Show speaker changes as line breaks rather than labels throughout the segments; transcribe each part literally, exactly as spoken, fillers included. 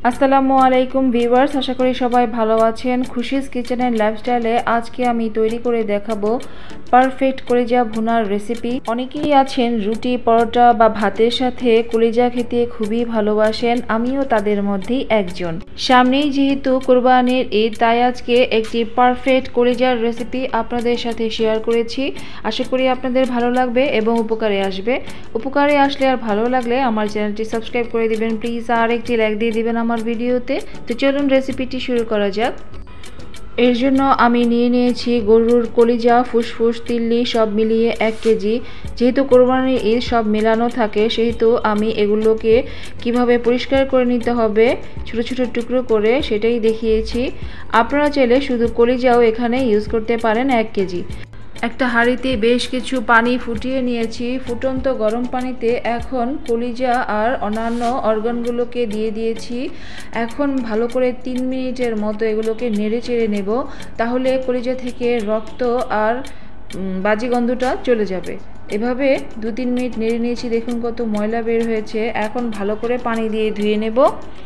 আসসালামু আলাইকুম ভিউয়ার্স, আশা করি সবাই ভালো আছেন। খুশিস কিচেনের লাইফস্টাইলে আজকে আমি তৈরি করে দেখাবো পারফেক্ট কলিজা ভুনার রেসিপি। অনেকেই আছেন রুটি, পরোটা বা ভাতের সাথে কলিজা খেতে খুবই ভালোবাসেন, আমিও তাদের মধ্যেই একজন। সামনেই যেহেতু কোরবানির ঈদ, তাই আজকে একটি পারফেক্ট কলিজার রেসিপি আপনাদের সাথে শেয়ার করেছি। আশা করি আপনাদের ভালো লাগবে এবং উপকারে আসবে। উপকারে আসলে আর ভালো লাগলে আমার চ্যানেলটি সাবস্ক্রাইব করে দিবেন প্লিজ, আর একটি লাইক দিয়ে দিবেন আমার ভিডিওতে। তো চলুন রেসিপিটি শুরু করা যাক। এর জন্য আমি নিয়ে নিয়েছি গরুর কলিজা, ফুসফুস, তিল্লি সব মিলিয়ে এক কেজি। যেহেতু কোরবানির ঈদ সব মেলানো থাকে, সেহেতু আমি এগুলোকে কিভাবে পরিষ্কার করে নিতে হবে ছোট ছোট টুকরো করে সেটাই দেখিয়েছি। আপনারা চাইলে শুধু কলিজাও এখানে ইউজ করতে পারেন এক কেজি। একটা হাঁড়িতে বেশ কিছু পানি ফুটিয়ে নিয়েছি। ফুটন্ত গরম পানিতে এখন কলিজা আর অন্যান্য অর্গানগুলোকে দিয়ে দিয়েছি। এখন ভালো করে তিন মিনিটের মতো এগুলোকে নেড়ে চেড়ে নেব, তাহলে কলিজা থেকে রক্ত আর বাজি গন্ধটা চলে যাবে। এভাবে দু তিন মিনিট নেড়ে নিয়েছি, দেখুন কত ময়লা বের হয়েছে। এখন ভালো করে পানি দিয়ে ধুয়ে নেব।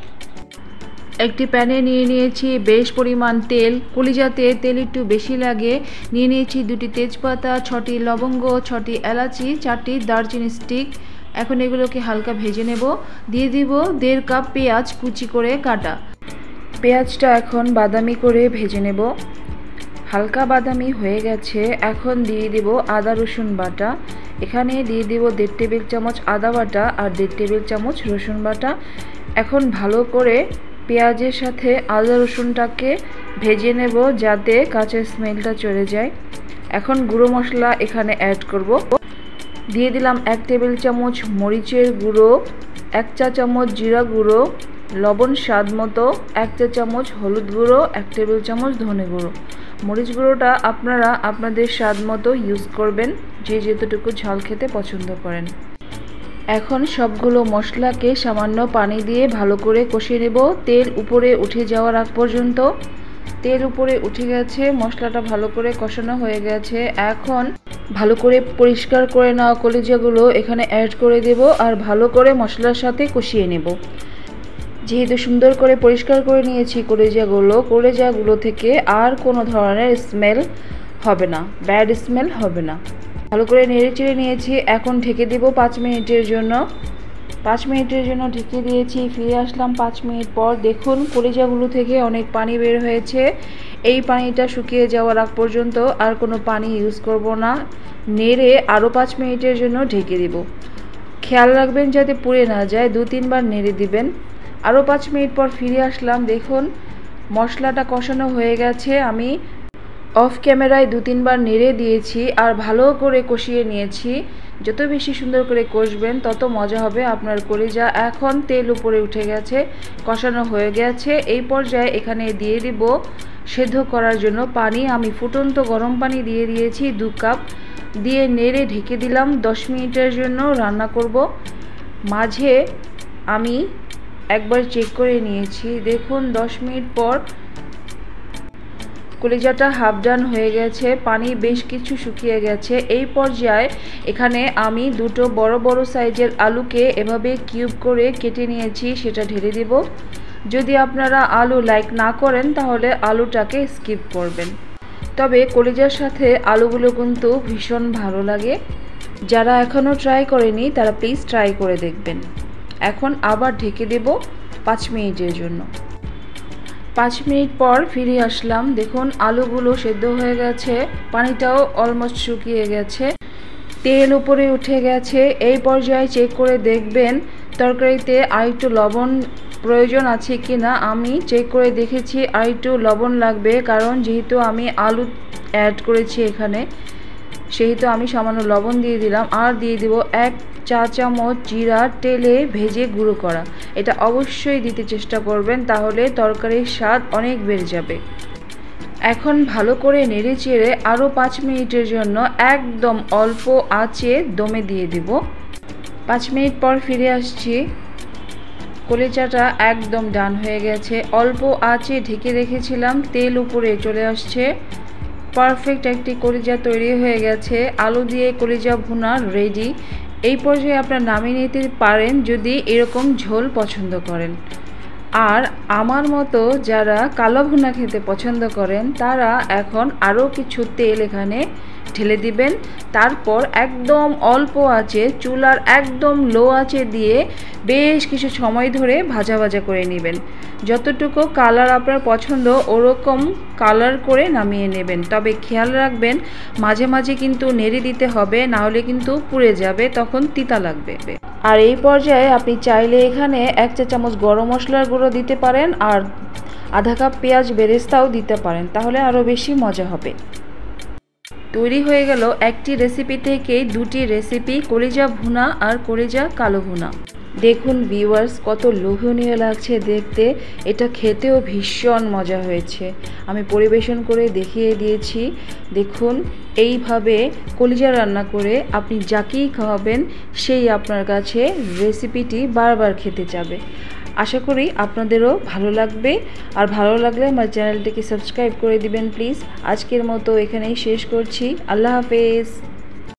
একটি প্যানে নিয়ে নিয়েছি বেশ পরিমাণ তেল। কলিজাতে তেল একটু বেশি লাগে। নিয়ে নিয়েছি দুটি তেজপাতা, ছটি লবঙ্গ, ছটি এলাচি, চারটি দারচিনি স্টিক। এখন এগুলোকে হালকা ভেজে নেব। দিয়ে দিব দেড় কাপ পেঁয়াজ কুচি করে কাটা। পেঁয়াজটা এখন বাদামি করে ভেজে নেব। হালকা বাদামি হয়ে গেছে। এখন দিয়ে দিব আদা রসুন বাটা। এখানে দিয়ে দিব দেড় টেবিল চামচ আদা বাটা আর দেড় টেবিল চামচ রসুন বাটা। এখন ভালো করে পেঁয়াজের সাথে আদা রসুনটাকে ভেজে নেব, যাতে কাঁচা স্মেলটা চলে যায়। এখন গুঁড়ো মশলা এখানে অ্যাড করব। দিয়ে দিলাম এক টেবিল চামচ মরিচের গুঁড়ো, এক চা চামচ জিরা গুঁড়ো, লবণ স্বাদ মতো, এক চা চামচ হলুদ গুঁড়ো, এক টেবিল চামচ ধনে গুঁড়ো। মরিচ গুঁড়োটা আপনারা আপনাদের স্বাদ মতো ইউজ করবেন, যে যতটুকু ঝাল খেতে পছন্দ করেন। এখন সবগুলো মশলাকে সামান্য পানি দিয়ে ভালো করে কষিয়ে নেব, তেল উপরে উঠে যাওয়ার আগ পর্যন্ত। তেল উপরে উঠে গেছে, মশলাটা ভালো করে কষানো হয়ে গেছে। এখন ভালো করে পরিষ্কার করে নেওয়া কলিজাগুলো এখানে অ্যাড করে দেব আর ভালো করে মশলার সাথে কষিয়ে নেব। যেহেতু সুন্দর করে পরিষ্কার করে নিয়েছি কলিজাগুলো, কলিজাগুলো থেকে আর কোনো ধরনের স্মেল হবে না, ব্যাড স্মেল হবে না। ভালো করে নেড়ে চেড়ে নিয়েছি। এখন ঢেকে দেব পাঁচ মিনিটের জন্য। পাঁচ মিনিটের জন্য ঢেকে দিয়েছি। ফিরে আসলাম পাঁচ মিনিট পর। দেখুন কলিজাগুলো থেকে অনেক পানি বের হয়েছে। এই পানিটা শুকিয়ে যাওয়ার আগ পর্যন্ত আর কোনো পানি ইউজ করব না। নেড়ে আরও পাঁচ মিনিটের জন্য ঢেকে দেব। খেয়াল রাখবেন যাতে পুড়ে না যায়, দু তিনবার নেড়ে দিবেন। আরও পাঁচ মিনিট পর ফিরে আসলাম। দেখুন মশলাটা কষানো হয়ে গেছে। আমি অফ ক্যামেরায় দু তিনবার নেড়ে দিয়েছি আর ভালো করে কষিয়ে নিয়েছি। যত বেশি সুন্দর করে কষবেন তত মজা হবে আপনার কলিজা। এখন তেল উপরে উঠে গেছে, কষানো হয়ে গেছে। এই পর্যায়ে এখানে দিয়ে দিব সেদ্ধ করার জন্য পানি। আমি ফুটন্ত গরম পানি দিয়ে দিয়েছি দু কাপ। দিয়ে নেড়ে ঢেকে দিলাম দশ মিনিটের জন্য রান্না করব। মাঝে আমি একবার চেক করে নিয়েছি। দেখুন দশ মিনিট পর কলিজাটা হাফ ডান হয়ে গেছে, পানি বেশ কিছু শুকিয়ে গেছে। এই পর্যায়ে এখানে আমি দুটো বড় বড় সাইজের আলুকে এভাবে কিউব করে কেটে নিয়েছি, সেটা ঢেলে দেব। যদি আপনারা আলু লাইক না করেন তাহলে আলুটাকে স্কিপ করবেন, তবে কলিজার সাথে আলুগুলো কিন্তু ভীষণ ভালো লাগে। যারা এখনও ট্রাই করেনি তারা প্লিজ ট্রাই করে দেখবেন। এখন আবার ঢেকে দেব পাঁচ মিনিটের জন্য। পাঁচ মিনিট পর ফিরে আসলাম। দেখুন আলুগুলো সেদ্ধ হয়ে গেছে, পানিটাও অলমোস্ট শুকিয়ে গেছে, তেল উপরে উঠে গেছে। এই পর্যায়ে চেক করে দেখবেন তরকারিতে আরেকটু লবণ প্রয়োজন আছে কি না। আমি চেক করে দেখেছি আরেকটু লবণ লাগবে, কারণ যেহেতু আমি আলু অ্যাড করেছি এখানে, সেহেতু আমি সামান্য লবণ দিয়ে দিলাম। আর দিয়ে দিব এক চা চামচ জিরা তেলে ভেজে গুঁড়ো করা। এটা অবশ্যই দিতে চেষ্টা করবেন, তাহলে তরকারির স্বাদ অনেক বেড়ে যাবে। এখন ভালো করে নেড়ে চেড়ে আরও পাঁচ মিনিটের জন্য একদম অল্প আঁচে দমে দিয়ে দিব। পাঁচ মিনিট পর ফিরে আসছি। কলিজাটা একদম ডান হয়ে গেছে। অল্প আঁচে ঢেকে রেখেছিলাম, তেল উপরে চলে আসছে। পারফেক্ট একটি কলিজা তৈরি হয়ে গেছে। আলু দিয়ে কলিজা ভুনা রেডি। এই পর্যায়ে আপনারা নামিয়ে নিতে পারেন যদি এরকম ঝোল পছন্দ করেন। আর আমার মতো যারা কালো ভুনা খেতে পছন্দ করেন তারা এখন আরও কিছু তেল এখানে ঢেলে দিবেন। তারপর একদম অল্প আঁচে, চুলার একদম লো আঁচে দিয়ে বেশ কিছু সময় ধরে ভাজা ভাজা করে নেবেন। যতটুকু কালার আপনার পছন্দ ওরকম কালার করে নামিয়ে নেবেন। তবে খেয়াল রাখবেন মাঝে মাঝে কিন্তু নেড়ে দিতে হবে, না হলে কিন্তু পুড়ে যাবে, তখন তিতা লাগবে। আর এই পর্যায়ে আপনি চাইলে এখানে এক চা চামচ গরম মশলার গুঁড়ো দিতে পারেন আর আধা কাপ পেঁয়াজ বেরেস্তাও দিতে পারেন, তাহলে আরও বেশি মজা হবে। তৈরি হয়ে গেল একটি রেসিপি থেকেই দুটি রেসিপি, কলিজা ভুনা আর কলিজা কালো ভুনা। দেখুন ভিউয়ার্স, কত লোভনীয় লাগছে দেখতে, এটা খেতেও ভীষণ মজা হয়েছে। আমি পরিবেশন করে দেখিয়ে দিয়েছি। দেখুন, এইভাবে কলিজা রান্না করে আপনি যাকেই খাওয়াবেন সেই আপনার কাছে রেসিপিটি বারবার খেতে চাবে। আশা করি আপনাদেরও ভালো লাগবে। আর ভালো লাগলে আমার চ্যানেলটিকে সাবস্ক্রাইব করে দিবেন প্লিজ। আজকের মতো এখানেই শেষ করছি। আল্লাহ হাফেজ।